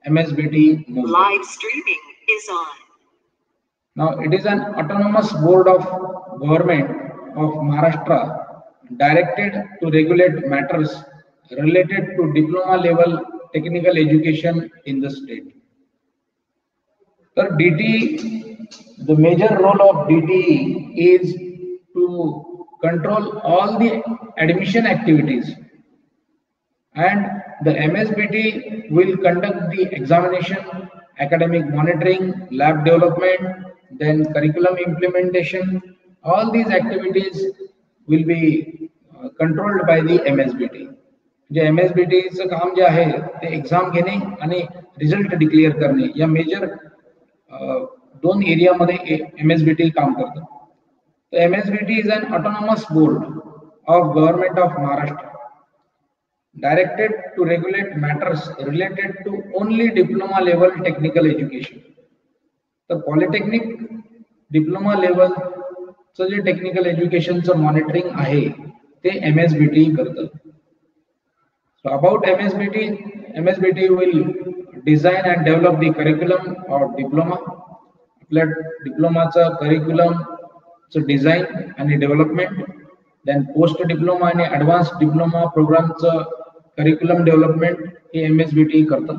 MSBT Mumbai. Live streaming is on. Now it is an autonomous board of government of Maharashtra directed to regulate matters related to diploma level technical education in the state. So the major role of DTE is to control all the admission activities, and the MSBT will conduct the examination, academic monitoring, lab development, then curriculum implementation. All these activities will be controlled by the MSBT. J MSBT चं काम जे आहे ते exam घेणे आणि result declare करणे या major दोन एरियामध्ये MSBT काम करतं. तर MSBT is an autonomous board of Government of Maharashtra directed to regulate matters related to only diploma level technical education. तर पॉलिटेक्निक डिप्लोमा लेवल चं जे टेक्निकल एज्युकेशनचं मॉनिटरिंग आहे ते MSBT करतं. So about MSBT will design and develop the curriculum of diploma. आपल्या डिप्लोमाचा curriculumचं design आणि development, then post diploma आणि advanced diploma programचं curriculum development हे MSBT करतं.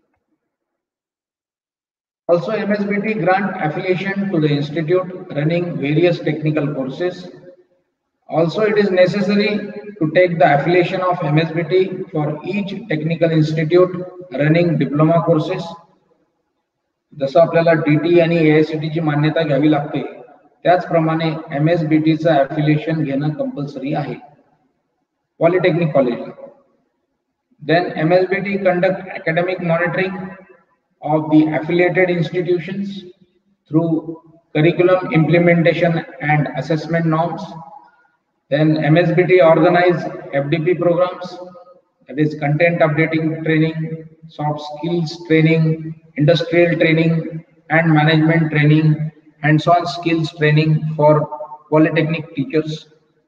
Also, MSBT grant affiliation to the institute running various technical courses. Also, it is necessary to take the affiliation of MSBT for each technical institute running diploma courses. जसं आपल्याला DT आणि AICTE ची मान्यता घ्यावी लागते, त्याचप्रमाणे MSBT चं affiliation घेणं कंपल्सरी आहे पॉलिटेक्निक कॉलेजला. Then MSBT conduct academic monitoring of the affiliated institutions through curriculum implementation and assessment norms. Then MSBT organize FDP programs, that is content updating training, soft skills training, industrial training and management training, hands-on skills training for polytechnic teachers.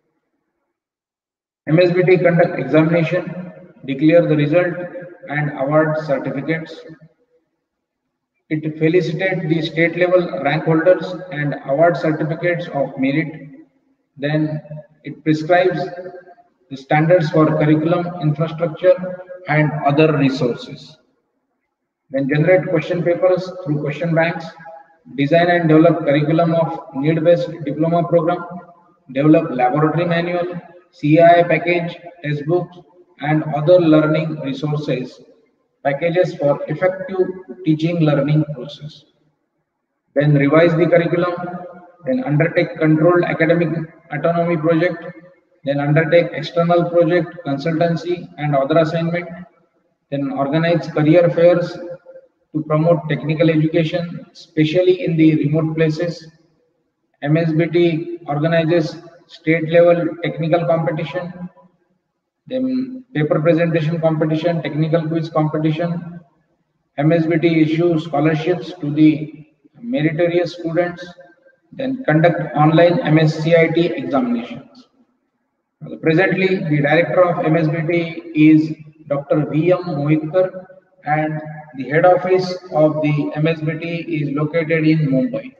MSBT conduct examination, declare the result and award certificates. It felicitates the state level rank holders and award certificates of merit. Then it prescribes the standards for curriculum, infrastructure and other resources. Then generate question papers through question banks, design and develop curriculum of need-based diploma program, develop laboratory manual, CII package, textbooks and other learning resources packages for effective teaching learning process. Then revise the curriculum, then undertake controlled academic autonomy project, then undertake external project consultancy and other assignment, then organize career fairs to promote technical education, especially in the remote places. MSBT organizes state level technical competition, then paper presentation competition, technical quiz competition. MSBT issues scholarships to the meritorious students, then conduct online MSCIT examinations. Presently, the director of MSBT is Dr. V.M. Mohitkar and the head office of the MSBT is located in Mumbai.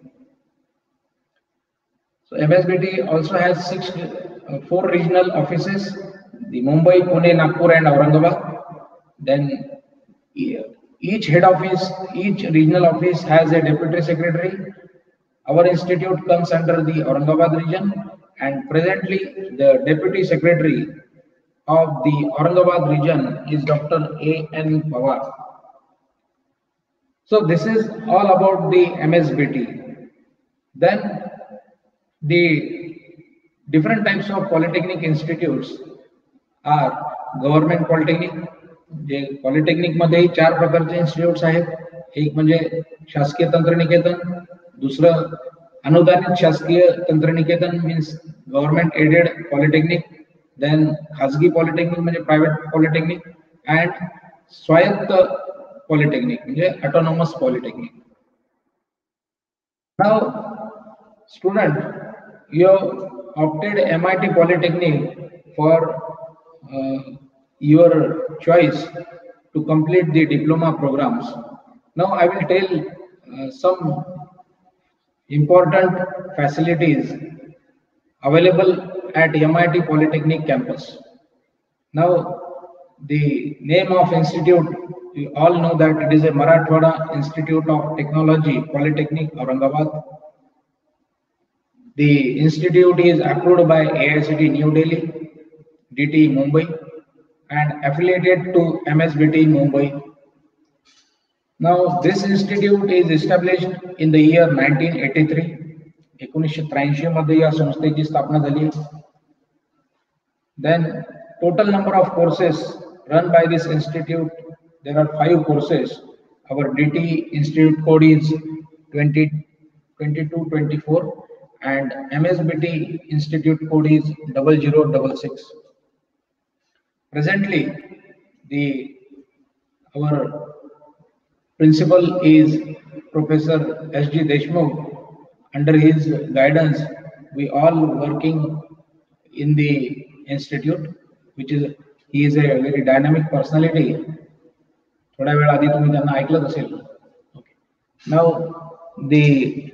So MSBT also has 4 regional offices, the Mumbai, Pune, Nagpur and Aurangabad. Then each head office, each regional office has a deputy secretary. Our institute comes under the Aurangabad region and presently the deputy secretary of the Aurangabad region is Dr. A.N. Pawar. So this is all about the MSBT. Then the different types of polytechnic institutes are government polytechnic. जे polytechnic मध्ये 4 प्रकारचे institutes आहेत. एक म्हणजे शासकीय तंत्रनिकेतन, दुसरं अनुदानित शासकीय तंत्रनिकेतन means government aided polytechnic, then खाजगी पॉलिटेक्निक म्हणजे प्रायव्हेट पॉलिटेक्निक अँड स्वायत्त पॉलिटेक्निक म्हणजे autonomous polytechnic. Now student, you opted MIT Polytechnic for your choice to complete the diploma programs. Now I will tell some important facilities available at MIT Polytechnic campus. Now, the name of institute, you all know that it is a Marathwada Institute of Technology, Polytechnic, Aurangabad. The institute is approved by AICTE New Delhi, DT Mumbai, and affiliated to MSBT Mumbai. Now, this institute is established in the year 1983. 1983 मध्ये या संस्थेची स्थापना झाली. Then total number of courses run by this institute, there are 5 courses. Our DT institute code is 2022-24 and MSBT institute code is 0066. Presently, our principal is Professor S.G. Deshmukh. Under his guidance, we all working in the institute, he is a very dynamic personality. थोड्या वेळ आधी तुम्ही त्यांना ऐकलंच असेल. Okay. Now the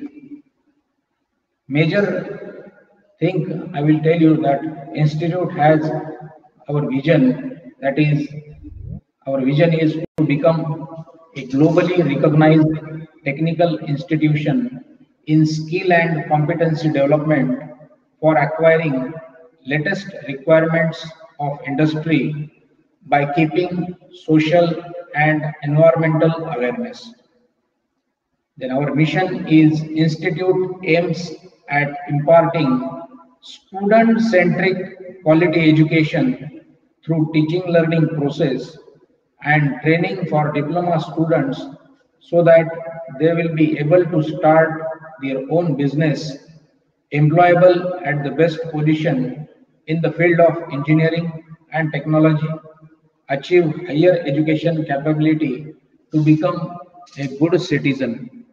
major thing I will tell you that institute has our vision, that is our vision is to become a globally recognized technical institution in skill and competency development for acquiring latest requirements of industry by keeping social and environmental awareness. Then our mission is institute aims at imparting student-centric quality education through teaching learning process and training for diploma students so that they will be able to start their own business, employable at the best position in the field of engineering and technology, achieve higher education capability to become a good citizen.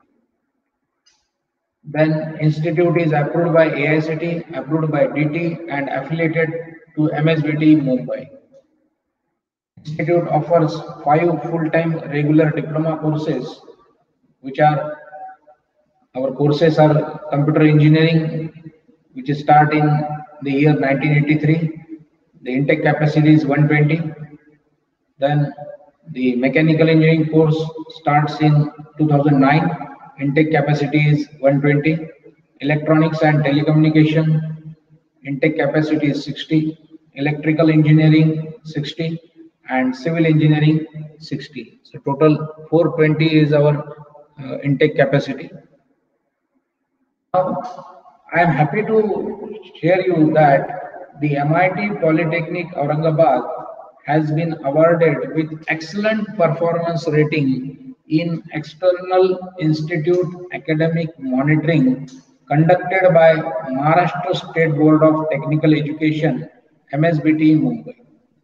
Then institute is approved by AICTE, approved by DT and affiliated to MSBT Mumbai. Institute offers 5 full-time regular diploma courses, which are our courses are computer engineering, which is start in the year 1983. The intake capacity is 120. Then the mechanical engineering course starts in 2009. Intake capacity is 120. Electronics and telecommunication intake capacity is 60. Electrical engineering 60 and civil engineering 60. So total 420 is our intake capacity. Now, I am happy to share you that the MIT Polytechnic Aurangabad has been awarded with excellent performance rating in external institute academic monitoring conducted by Maharashtra State Board of Technical Education, MSBT Mumbai.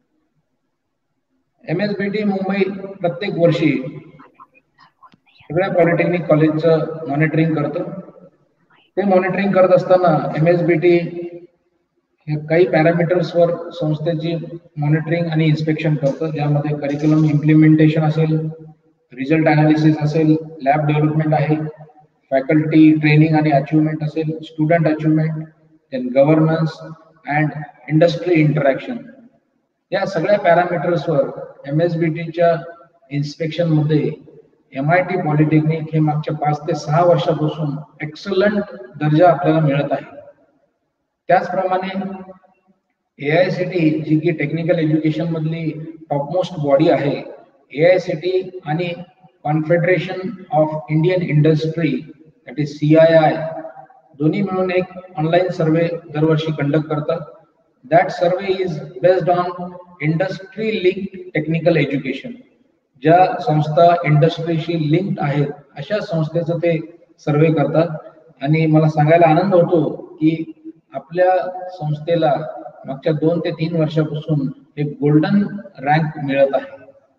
MSBT Mumbai प्रत्येक वर्षी सगळ्या polytechnic कॉलेजचं monitoring करतं. ते monitoring करत असताना MSBT हे काही पॅरामीटर्सवर संस्थेची मॉनिटरिंग आणि इन्स्पेक्शन करतं, ज्यामध्ये करिक्युलम इम्प्लिमेंटेशन असेल, रिझल्ट अनालिसिस असेल, लॅब डेव्हलपमेंट आहे, फॅकल्टी ट्रेनिंग आणि अचिव्हमेंट असेल, student achievement, then governance and industry interaction. या सगळ्या पॅरामीटर्सवर MSBTच्या इन्स्पेक्शन मध्ये MIT पॉलिटेक्निक हे मागच्या 5 ते 6 वर्षापासून एक्सलंट दर्जा आपल्याला मिळत आहे. त्याचप्रमाणे AICTE जी की टेक्निकल एज्युकेशन मधली टॉपमोस्ट बॉडी आहे, AICTE आणि confederation of Indian industry that is CII दोन्ही मिळून एक ऑनलाईन सर्वे दरवर्षी कंडक्ट करतात. That survey is based on industry linked technical education. ज्या संस्था इंडस्ट्रीशी लिंक्ड आहेत अशा संस्थेचं ते सर्वे करतात. आणि मला सांगायला आनंद होतो की आपल्या संस्थेला मागच्या 2 ते 3 वर्षापासून एक गोल्डन रँक मिळत आहे.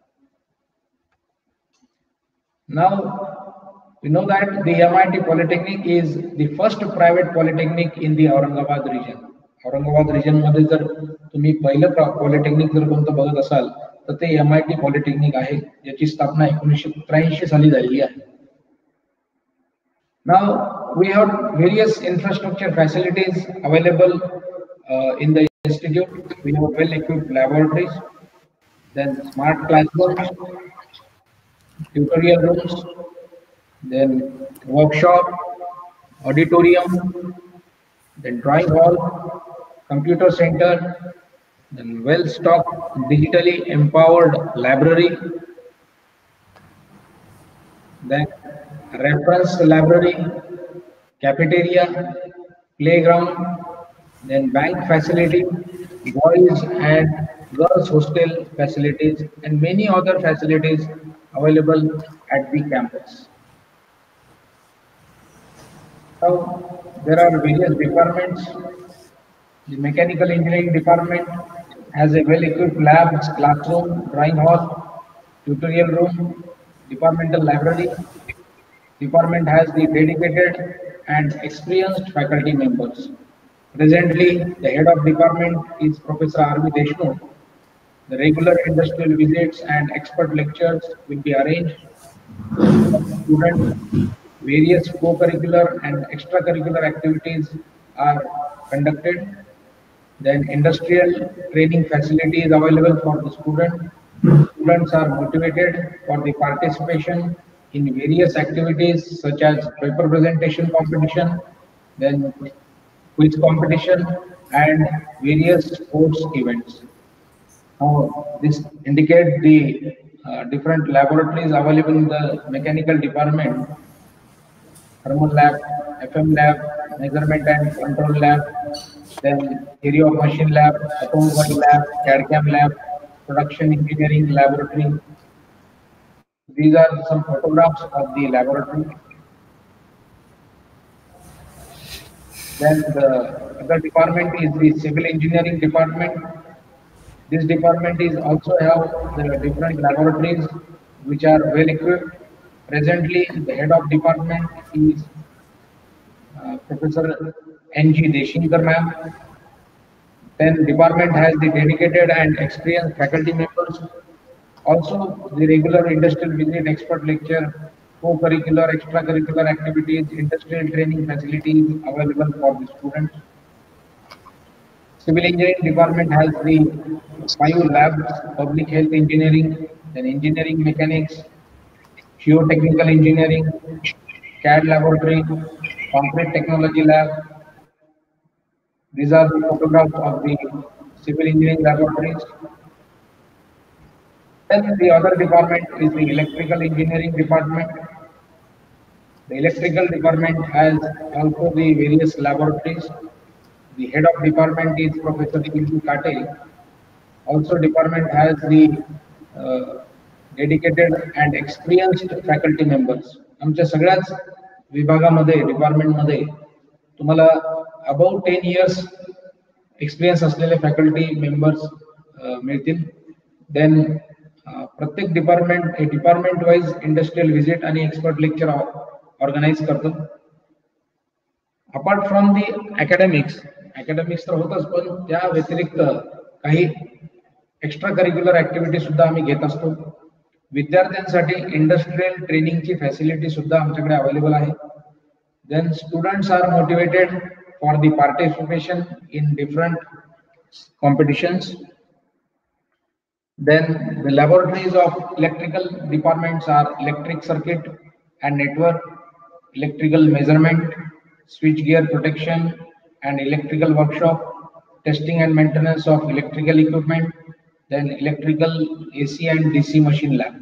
Now we know that the MIT Polytechnic is the first private polytechnic in the Aurangabad region. Aurangabad region मध्ये जर तुम्ही पहिलं पॉलिटेक्निक जर कोणतं बघत असाल तर ते MIT पॉलिटेक्निक आहे, ज्याची स्थापना 1983 साली झालेली आहे. Now we have various infrastructure facilities available in the institute. We have well-equipped laboratories, then smart classrooms, tutorial rooms, then workshop, auditorium, then drawing hall, computer center, then well-stocked, digitally empowered library, then reference library, cafeteria, playground, then bank facility, boys and girls hostel facilities, and many other facilities available at the campus. Now, there are various departments. The mechanical engineering department has a well-equipped lab, classroom, drawing hall, tutorial room, departmental library. Department has the dedicated and experienced faculty members. Presently, the head of department is Professor R.V. Deshmukh. The regular industrial visits and expert lectures will be arranged. Students, various co-curricular and extracurricular activities are conducted. Then industrial training facility is available for the student. Students are motivated for the participation in various activities such as paper presentation competition, then quiz competition, and various sports events. Now, this indicates the different laboratories available in the mechanical department: thermal lab, FM lab, measurement and control lab, then area of machine lab, automobile lab, CAD/CAM lab, production engineering laboratory. These are some photographs of the laboratory. Then the other department is the civil engineering department. This department is also have the different laboratories which are well equipped. Presently, the head of department is Professor N.G. Deshinkar ma'am. Then department has the dedicated and experienced faculty members. Also, the regular industrial visit, expert lecture, co-curricular, extracurricular activities, industrial training facilities available for the students. Civil engineering department has the 5 labs: public health engineering, then engineering mechanics, geotechnical engineering, CAD laboratory, concrete technology lab. These are the photographs of the civil engineering laboratories. Then the other department is the electrical engineering department. The electrical department has also the various laboratories. The head of department is Professor E.G. Kate. Also, department has the dedicated and experienced faculty members. आमच्या सगळ्याच विभागामध्ये डिपार्टमेंटमध्ये तुम्हाला about 10 years experience असलेले faculty members मिळतील. Then प्रत्येक department wise industrial visit आणि expert lecture organise करतो. अपार्ट फ्रॉम दी अकॅडमिक्स तर होतच, पण त्या व्यतिरिक्त काही एक्स्ट्रा करिक्युलर ऍक्टिव्हिटी सुद्धा आम्ही घेत असतो. विद्यार्थ्यांसाठी इंडस्ट्रियल ट्रेनिंगची फॅसिलिटी सुद्धा आमच्याकडे अवेलेबल आहे. Then students are motivated for the participation in different competitions. Then the laboratories of electrical departments are electric circuit and network, electrical measurement, switch gear protection and electrical workshop, testing and maintenance of electrical equipment, then electrical AC and DC machine lab.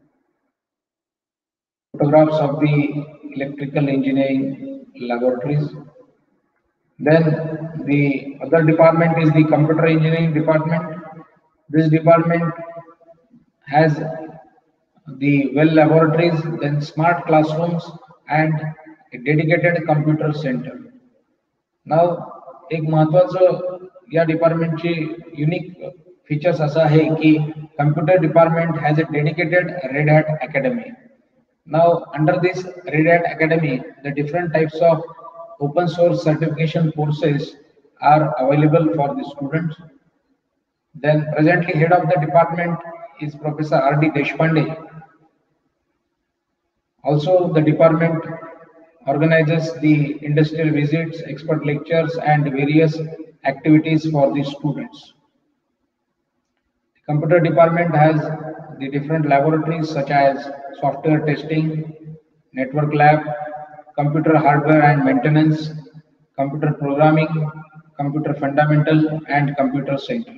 Photographs of the electrical engineering laboratories. Then the other department is the computer engineering department. This department has the well laboratories, then smart classrooms and a dedicated computer center. Now, एक महत्वाचं या डिपार्टमेंटची unique features असा आहे की computer department has a dedicated Red Hat Academy. Now, under this Red Hat Academy, the different types of open source certification courses are available for the students. Then presently head of the department is Professor R.D. Deshpande. Also, the department organizes the industrial visits, expert lectures, and various activities for the students. The computer department has the different laboratories such as software testing, network lab, computer hardware and maintenance, computer programming, computer fundamental, and computer center.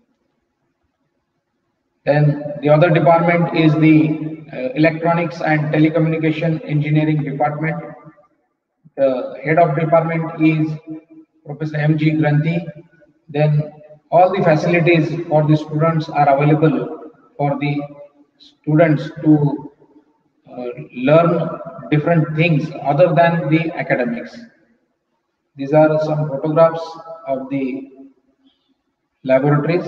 Then the other department is the electronics and telecommunication engineering department. The head of department is Professor M.G. Granthi. Then all the facilities for the students are available for the students to learn different things other than the academics. These are some photographs of the laboratories.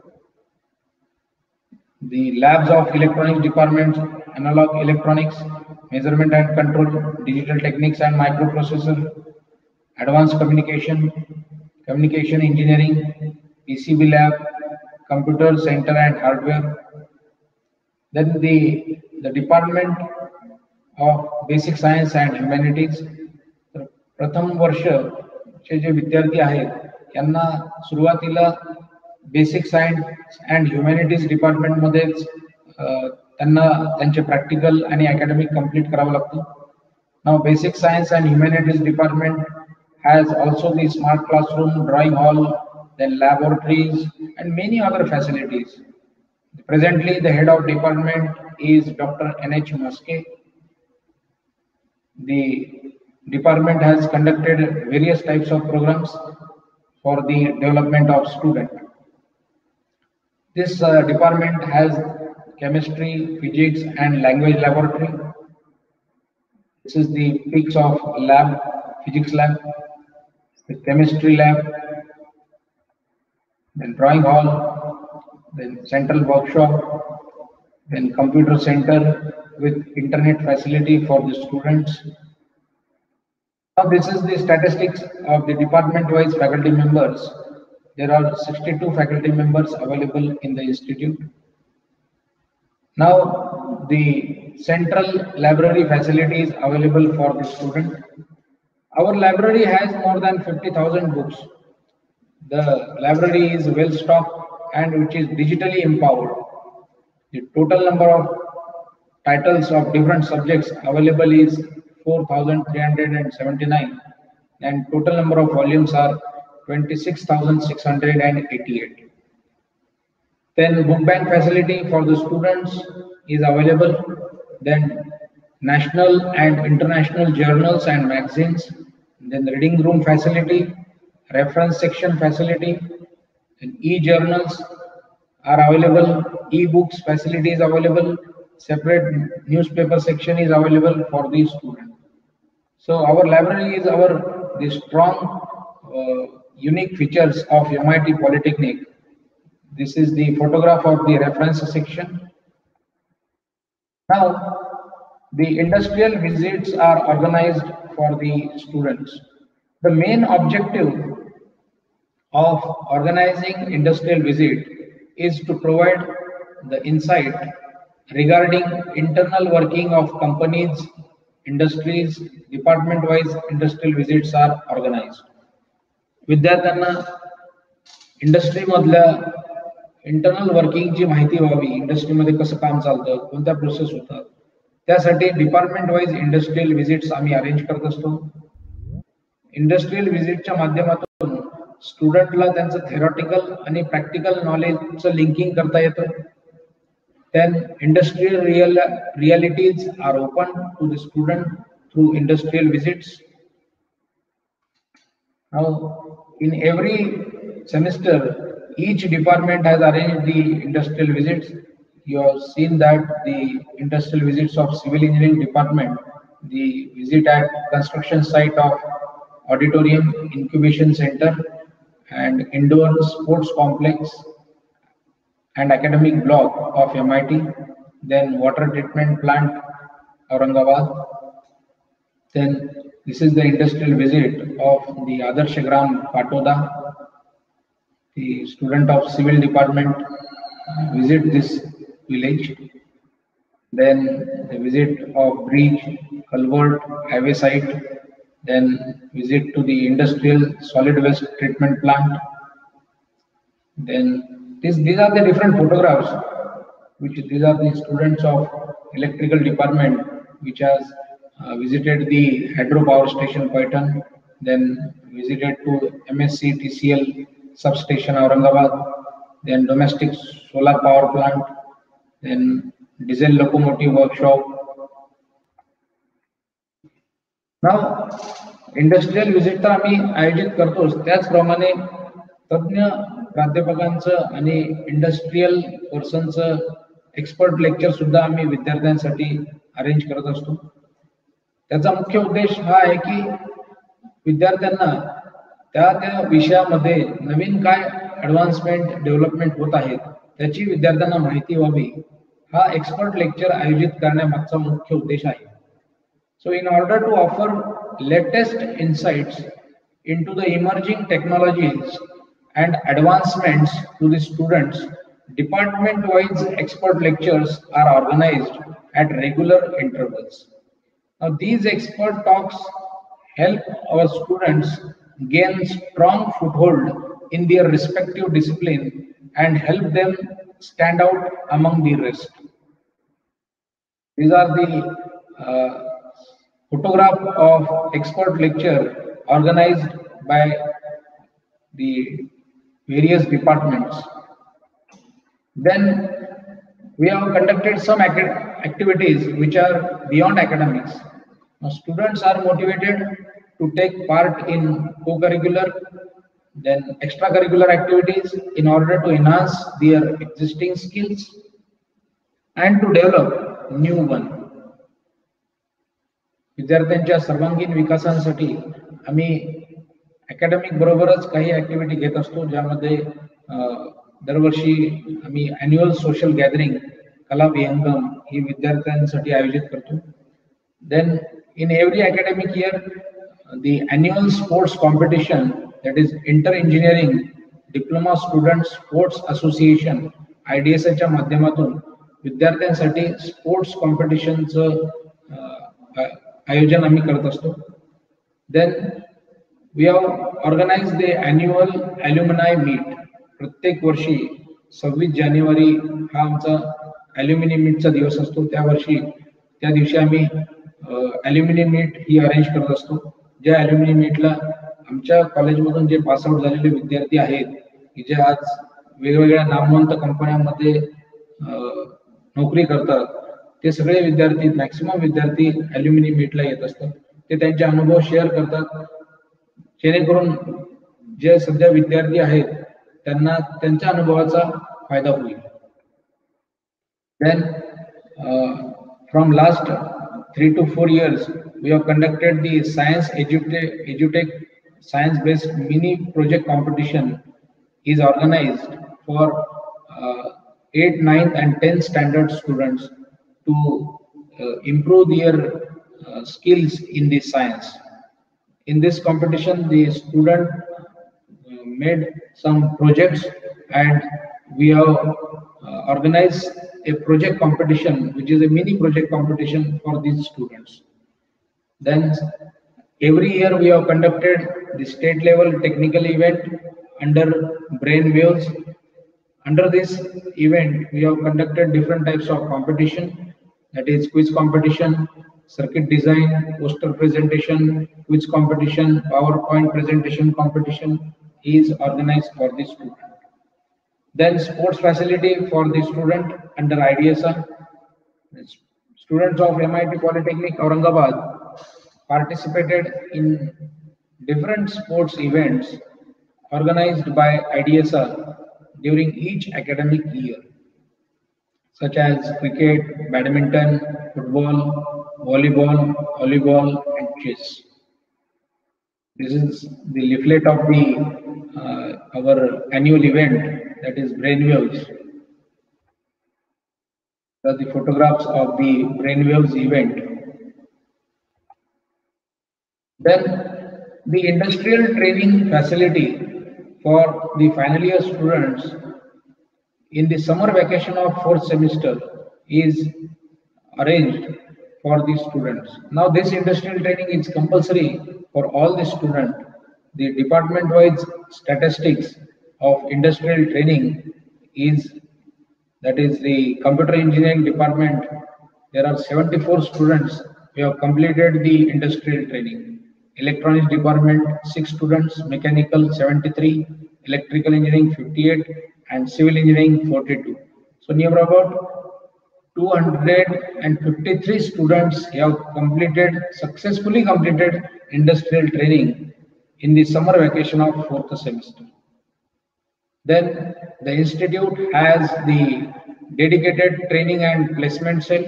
The labs of electronics department, analog electronics, measurement and control, digital techniques and microprocessor, advanced communication, communication engineering, PCB lab, computer center and hardware. Then the department of basic science and humanities. प्रथम वर्षचे जे विद्यार्थी आहेत त्यांना सुरुवातीला basic science and humanities department मध्येच त्यांना त्यांचे practical आणि academic complete करावं लागतं. Now basic science and humanities department has also the smart classroom, drawing hall, then laboratories and many other facilities. Presently the head of department is Dr. N.H. Muske. The department has conducted various types of programs for the development of student. This department has chemistry, physics and language laboratory. This is the pics of lab, physics lab, the chemistry lab, then drawing hall, then central workshop, then computer center with internet facility for the students. Now this is the statistics of the department-wise faculty members. There are 62 faculty members available in the institute. Now the central library facility is available for the student. Our library has more than 50,000 books. The library is well stocked and which is digitally empowered. The total number of titles of different subjects available is 4,379 and total number of volumes are 26,688. Then book bank facility for the students is available. Then national and international journals and magazines. Then the reading room facility, reference section facility, and e-journals are available. E-books facility is available. Separate newspaper section is available for the student. So our library is the strong unique features of MIT Polytechnic. This is the photograph of the reference section. Now the industrial visits are organized for the students. The main objective of organizing industrial visit is to provide the insight regarding internal working of companies, industries. Department-wise industrial visits are organized. विद्यार्थ्यांना industry मधल्या internal वर्किंगची माहिती व्हावी, इंडस्ट्रीमध्ये कसं काम चालतं, कोणत्या प्रोसेस होतात, त्यासाठी डिपार्टमेंट वाईज इंडस्ट्रियल व्हिजिट्स आम्ही अरेंज करत असतो. इंडस्ट्रियल व्हिजिटच्या माध्यमातून स्टुडंटला त्यांचं थेरॉटिकल आणि प्रॅक्टिकल नॉलेजचं लिंकिंग करता येतं. Then industrial realities are open to the student through industrial visits. Now, in every semester, each department has arranged the industrial visits. You have seen that the industrial visits of civil engineering department, the visit at construction site of auditorium, incubation center, and indoor sports complex, and academic block of MIT, then water treatment plant Aurangabad. Then this is the industrial visit of the Adarsh Gram Patoda. The student of civil department visit this village. Then the visit of bridge, culvert, highway site. Then visit to the industrial solid waste treatment plant. Then these are the different photographs, which these are the students of electrical department which has visited the hydropower station Paitan, then visited to MSC TCL substation Aurangabad, then domestic solar power plant, then diesel locomotive workshop. Now industrial visit तर आम्ही आयोजित करतोच, त्याचप्रमाणे तज्ञ प्राध्यापकांचं आणि industrial पर्सनचं expert lecture सुद्धा आम्ही विद्यार्थ्यांसाठी अरेंज करत असतो. त्याचा मुख्य उद्देश हा आहे की विद्यार्थ्यांना त्या त्या विषयामध्ये नवीन काय ॲडव्हान्समेंट डेव्हलपमेंट होत आहेत त्याची विद्यार्थ्यांना माहिती व्हावी, हा एक्सपर्ट लेक्चर आयोजित करण्यामागचा मुख्य उद्देश आहे. So in order to offer latest insights into the emerging technologies and advancements to the students, department-wise expert lectures are organized at regular intervals. Now these expert talks help our students gain strong foothold in their respective discipline and help them stand out among the rest. These are the photograph of expert lecture organized by the various departments. Then we have conducted some activities which are beyond academics. Now students are motivated to take part in co-curricular, then extracurricular activities in order to enhance their existing skills and to develop new one. विद्यार्थ्यांच्या सर्वांगीण विकासासाठी आम्ही academic बरोबरच काही activity घेत असतो, ज्यामध्ये दरवर्षी आम्ही अॅन्युअल सोशल गॅदरिंग कला विहंगम ही विद्यार्थ्यांसाठी आयोजित करतो. Then in every academic year the annual sports competition, that is inter engineering diploma student sports association IDSA माध्यमातून विद्यार्थ्यांसाठी स्पोर्ट्स कॉम्पिटिशनचं आयोजन आम्ही करत असतो. Then we have organise the annual alumni meet. प्रत्येक वर्षी 26 जानेवारी हा आमचा ॲल्युमिनी मीटचा दिवस असतो. त्या दिवशी आम्ही ॲल्युमिनी मीट ही अरेंज करत असतो. ज्या ॲल्युमिनी मीटला आमच्या कॉलेजमधून जे पासआउट झालेले विद्यार्थी आहेत की जे आज वेगवेगळ्या नामवंत कंपन्यांमध्ये नोकरी करतात, ते सगळे विद्यार्थी, मॅक्सिमम विद्यार्थी ॲल्युमिनी मीटला येत असतात. ते त्यांचे अनुभव शेअर करतात, जेणेकरून जे सध्या विद्यार्थी आहेत त्यांना त्यांच्या अनुभवाचा फायदा होईल. Then from last 3 to 4 years we have conducted the science edutech science based mini project competition is organized for 8th, 9th and 10th standard students to improve their skills in the science. In this competition, the student made some projects, and we have organized a project competition, which is a mini project competition for these students. Then every year we have conducted the state level technical event under Brainwaves. Under this event, we have conducted different types of competition. That is quiz competition, circuit design, poster presentation, quiz competition, PowerPoint presentation competition is organized for the student. Then sports facility for the student under IDSA. Students of MIT Polytechnic Aurangabad participated in different sports events organized by IDSA during each academic year, such as cricket, badminton, football, volleyball, and chess. This is the leaflet of our annual event, that is Brainwaves. These are the photographs of the Brainwaves event. Then the industrial training facility for the final year students in the summer vacation of 4th semester is arranged for the students. Now this industrial training is compulsory for all the students. The department-wise statistics of industrial training is, that is the computer engineering department. There are 74 students who have completed the industrial training. Electronics department 6 students, mechanical 73, electrical engineering 58, and civil engineering 42. So near about 253 students have successfully completed industrial training in the summer vacation of 4th semester. Then the institute has the dedicated training and placement cell.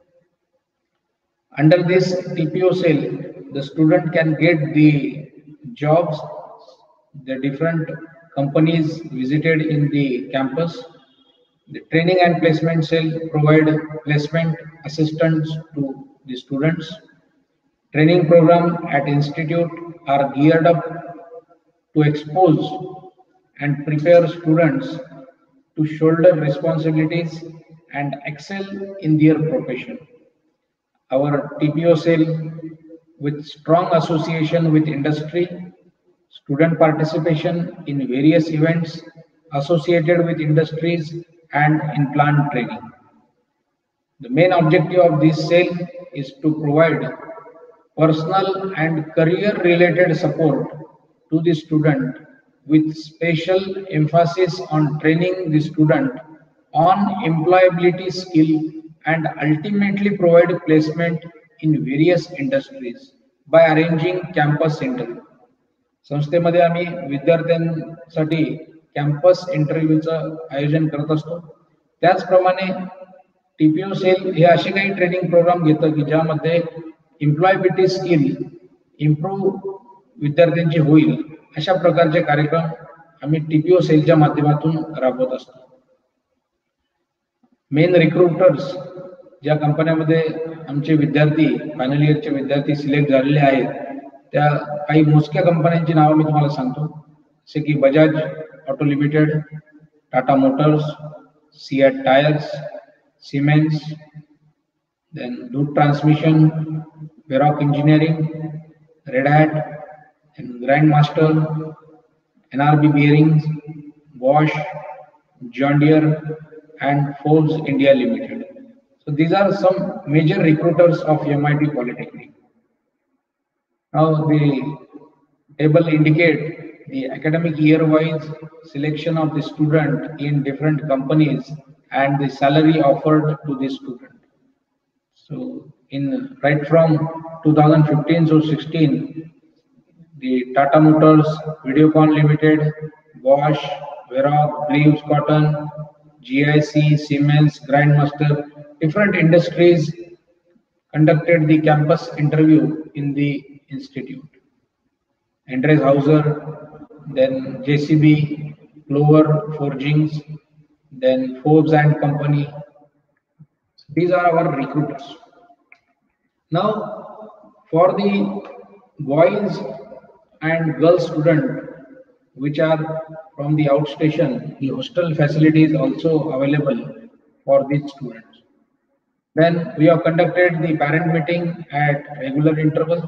Under this TPO cell, the student can get the jobs, the different companies visited in the campus. The training and placement cell provide placement assistance to the students. Training program at institute are geared up to expose and prepare students to shoulder responsibilities and excel in their profession. Our TPO cell, with strong association with industry, student participation in various events associated with industries and in plant training. The main objective of this cell is to provide personal and career related support to the student with special emphasis on training the student on employability skill and ultimately provide placement in various industries by arranging campus interview. संस्थेमध्ये आम्ही विद्यार्थ्यांसाठी campus इंटरव्ह्यूचं आयोजन करत असतो. त्याचप्रमाणे TPO cell हे असे काही training programme घेतं की ज्यामध्ये एम्प्लॉयबिलिटी स्किल इम्प्रूव्ह विद्यार्थ्यांची होईल अशा प्रकारचे कार्यक्रम आम्ही टीपीओ सेलच्या माध्यमातून राबवत असतो. मेन रिक्रुटर्स ज्या कंपन्यांमध्ये आमचे विद्यार्थी फायनल इयरचे विद्यार्थी सिलेक्ट झालेले आहेत त्या काही मोजक्या कंपन्यांची नावं मी तुम्हाला सांगतो, जसे की Bajaj auto limited, Tata motors, CEAT tyres, Siemens, then Dhoot transmission, Varroc engineering, red hat, grand master, NRB Bearings, Bosch, John Deere, and Forbes India Limited. So these are some major recruiters of MIT Polytechnic. Now the table indicate the academic year-wise selection of the student in different companies and the salary offered to the student. So in right from 2015 to 16, the Tata Motors, Videocon Limited, Bosch, Veroc, Greaves Cotton, GIC, Siemens, Grindmaster, different industries conducted the campus interview in the institute. Andres Hauser, then JCB, Clover Forgings, then Forbes and Company. These are our recruiters. Now, for the boys and girls student which are from the outstation, the hostel facility is also available for these students. Then we have conducted the parent meeting at regular interval.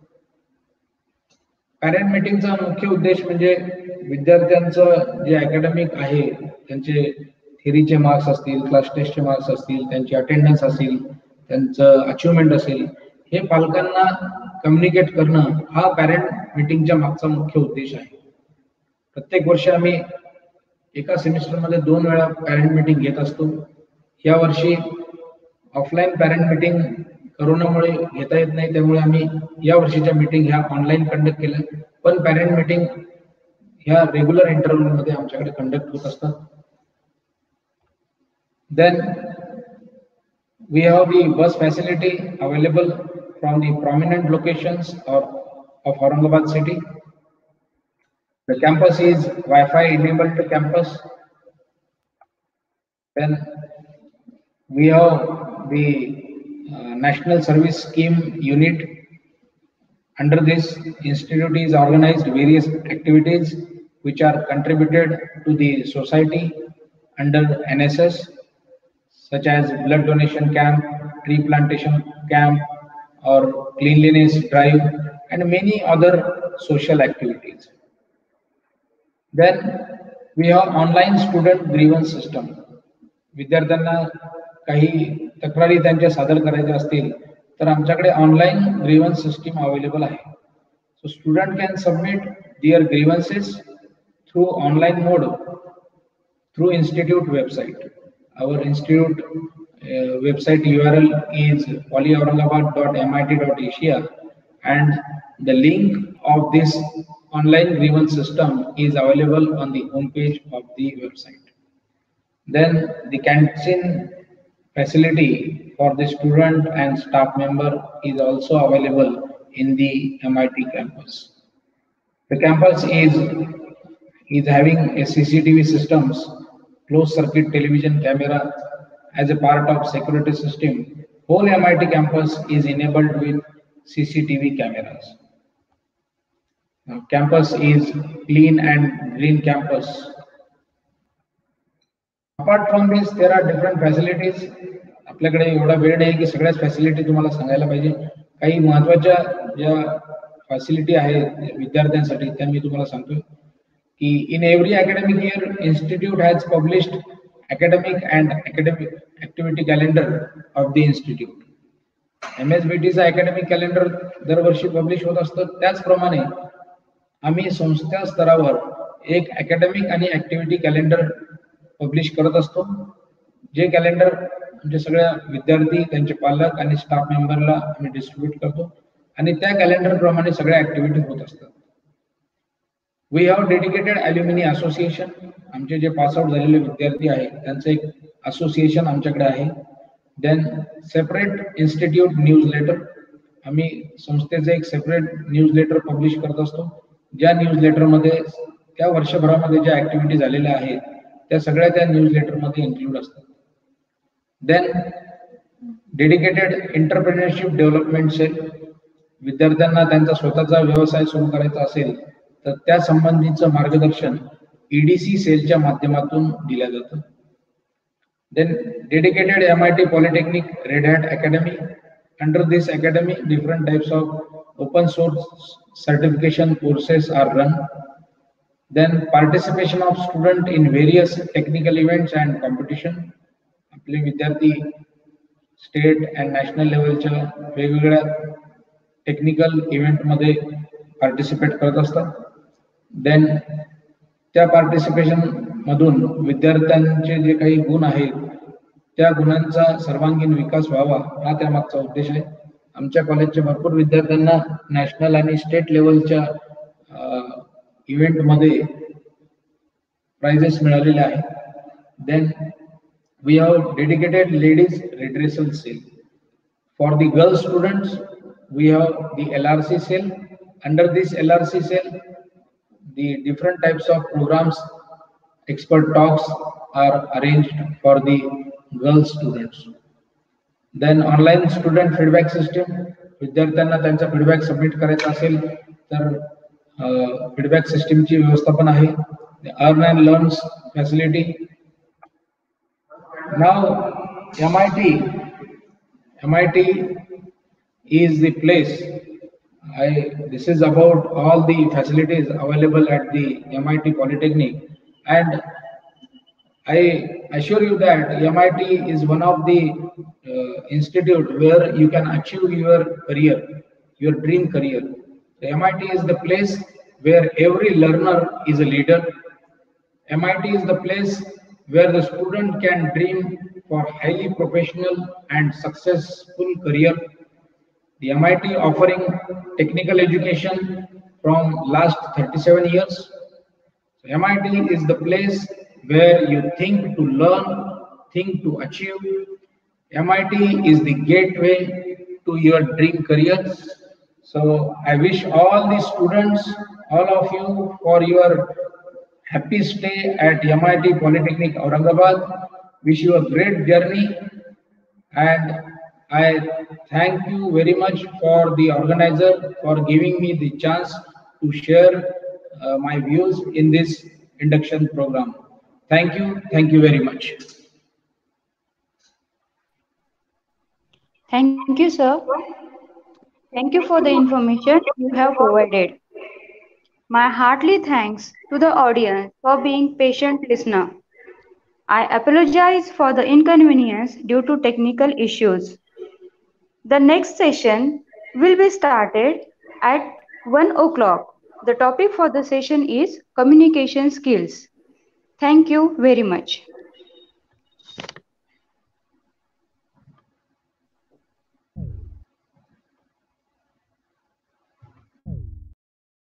Parent meeting चा मुख्य उद्देश म्हणजे विद्यार्थ्यांचं जे academic आहे त्यांचे थेरीचे marks असतील, class टेस्टचे मार्क्स असतील, त्यांची अटेंडन्स असेल, त्यांचं अचिव्हमेंट असेल, हे पालकांना कम्युनिकेट करणं हा पॅरेंट मीटिंगच्या मागचा मुख्य उद्देश आहे. प्रत्येक वर्षी आम्ही एका सेमिस्टरमध्ये 2 वेळा पॅरेंट मीटिंग घेत असतो. या वर्षी ऑफलाईन पॅरेंट मीटिंग कोरोनामुळे घेता येत नाही, त्यामुळे आम्ही या वर्षीच्या मीटिंग ह्या ऑनलाईन कंडक्ट केल्या. पण पॅरेंट मीटिंग ह्या रेग्युलर इंटरव्ह्यू मध्ये आमच्याकडे कंडक्ट होत असतात. Then we have the bus facility available from the prominent locations of Aurangabad city. The campus is Wi-Fi enabled campus. Then we have the National Service Scheme unit. Under this institute is organized various activities which are contributed to the society under NSS, such as blood donation camp, tree plantation camp, or cleanliness drive, and many other social activities. Then we have online student grievance system. विद्यार्थ्यांना काही तक्रारी त्यांच्या सादर करायच्या असतील तर आमच्याकडे online grievance system available आहे. So student can submit their grievances through online mode through institute website. Our institute website URL is polyaurangabad.mit.asia, and the link of this online grievance system is available on the homepage of the website. Then the canteen facility for the student and staff member is also available in the MIT campus. The campus is having a CCTV systems, closed circuit television camera as a part of security system. Whole MIT campus is enabled with CCTV cameras. Now, campus is clean and green campus. Apart from this, there are different facilities. आपल्याकडे एवढा वेळ नाही की सगळ्याच facility तुम्हाला सांगायला पाहिजे. काही महत्त्वाच्या ज्या फॅसिलिटी आहेत विद्यार्थ्यांसाठी त्या मी तुम्हाला सांगतो की in every academic year institute has published academic and academic activity calendar of the institute. MSBTचा academic calendar दरवर्षी पब्लिश होत असतं. त्याचप्रमाणे आम्ही संस्था स्तरावर एक academic आणि activity calendar पब्लिश करत असतो. जे कॅलेंडर म्हणजे सगळ्या विद्यार्थी, त्यांचे पालक आणि स्टाफ मेंबरला आम्ही डिस्ट्रीब्यूट करतो आणि त्या कॅलेंडर प्रमाणे सगळ्या ऍक्टिव्हिटी होत असतात. We have dedicated alumni association. आमचे जे पास आउट झालेले विद्यार्थी आहेत त्यांचं एक असोसिएशन आमच्याकडे आहे. Then separate institute newsletter. आम्ही संस्थेचे एक सेपरेट न्यूज लेटर पब्लिश करत असतो. ज्या न्यूज लेटरमध्ये त्या वर्षभरामध्ये ज्या ऍक्टिव्हिटी झालेल्या आहेत त्या सगळ्या त्या न्यूज लेटरमध्ये इन्क्लूड असतात. Then dedicated entrepreneurship development cell. विद्यार्थ्यांना त्यांचा स्वतःचा व्यवसाय सुरू करायचा असेल तर त्या संबंधीचं मार्गदर्शन EDC सेलच्या माध्यमातून दिलं जातं. Then dedicated MIT polytechnic red hat academy. Under this academy different types of open source certification courses are run. Then participation of student in various technical events and competition. आपले विद्यार्थी स्टेट अँड नॅशनल लेवलच्या वेगवेगळ्या technical event मध्ये participate करत असतात. Then त्या participation मधून विद्यार्थ्यांचे जे काही गुण आहेत त्या गुणांचा सर्वांगीण विकास व्हावा हा त्यामागचा उद्देश आहे. आमच्या कॉलेजच्या भरपूर विद्यार्थ्यांना नॅशनल आणि स्टेट लेवलच्या इव्हेंट मध्ये प्राइजेस मिळालेले आहेत. Then we have dedicated ladies redressal cell. For the girl students we have the LRC cell. Under this LRC cell the different types of programs, expert talks are arranged for the girl students. Then online student feedback system. विद्यार्थ्यांना त्यांचा feedback submit करायचा असेल तर feedback सिस्टीमची व्यवस्था पण आहे. Earn and learn facility. नाव MIT is the place. This is about all the facilities available at the MIT Polytechnic, and I assure you that MIT is one of the institute where you can achieve your career, your dream career. The MIT is the place where every learner is a leader. MIT is the place where the student can dream for highly professional and successful career. The MIT offering technical education from last 37 years. So MIT is the place where you think to learn, think to achieve. MIT is the gateway to your dream careers. So I wish all the students, all of you, for your happy stay at MIT Polytechnic Aurangabad. Wish you a great journey, and I thank you very much for the organizer for giving me the chance to share my views in this induction program. Thank you. Thank you very much. Thank you, sir. Thank you for the information you have provided. My heartily thanks to the audience for being patient listener. I apologize for the inconvenience due to technical issues. The next session will be started at 1 o'clock. The topic for the session is communication skills. Thank you very much.